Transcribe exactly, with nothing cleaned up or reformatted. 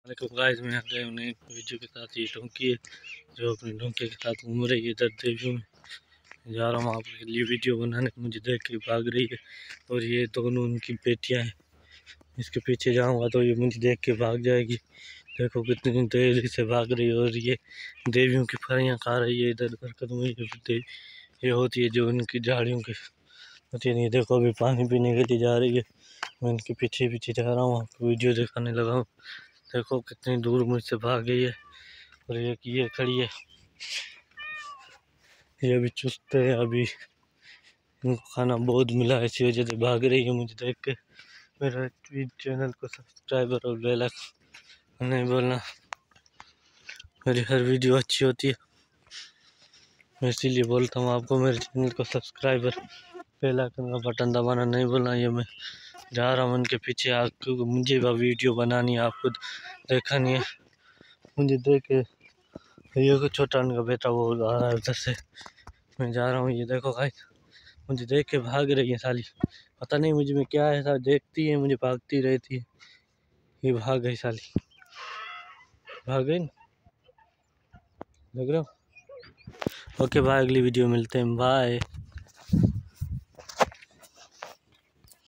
वालेकुम गाइस, मैं आ गया हूँ नई वीडियो के साथ। ये डोंकी है जो अपने डोंकी के साथ घूम रही है इधर देवियों में। जा रहा हूँ आपके लिए वीडियो बनाने, मुझे देख के भाग रही है और ये दोनों उनकी बेटियां हैं। इसके पीछे जाऊंगा तो ये मुझे देख के भाग जाएगी। देखो कितनी देरी से भाग रही है और ये देवियों की फरियाँ खा रही है इधर उधर कदम। ये ये होती है जो उनकी झाड़ियों की होती नहीं। देखो अभी पानी पीने के लिए जा रही है, मैं इनके पीछे पीछे जा रहा हूँ, आपको वीडियो दिखाने लगा हूँ। देखो कितनी दूर मुझसे भाग गई है और ये ये खड़ी है, ये अभी चुस्त है, अभी इनको खाना बहुत मिला है इसी वजह से भाग रही है मुझे देख के। मेरा चैनल को सब्सक्राइबर और बेल आइकन नहीं बोलना, मेरी हर वीडियो अच्छी होती है, मैं इसीलिए बोलता हूँ आपको मेरे चैनल को सब्सक्राइबर बेल आइकन का बटन दबाना नहीं बोलना। ये मैं जा रहा हूँ उनके पीछे, आपको मुझे वह वीडियो बनानी है, आपको देखा नहीं है। मुझे देख के ये छोटा उनका बेटा वो आ रहा है उधर से, मैं जा रहा हूँ। ये देखो भाई मुझे देख के भाग रही है साली, पता नहीं मुझे में क्या है, साली देखती है मुझे भागती रहती है। ये भाग गई साली, भाग गई ना, देख रहे हो। ओके बाय, अगली वीडियो मिलते हैं, बाय।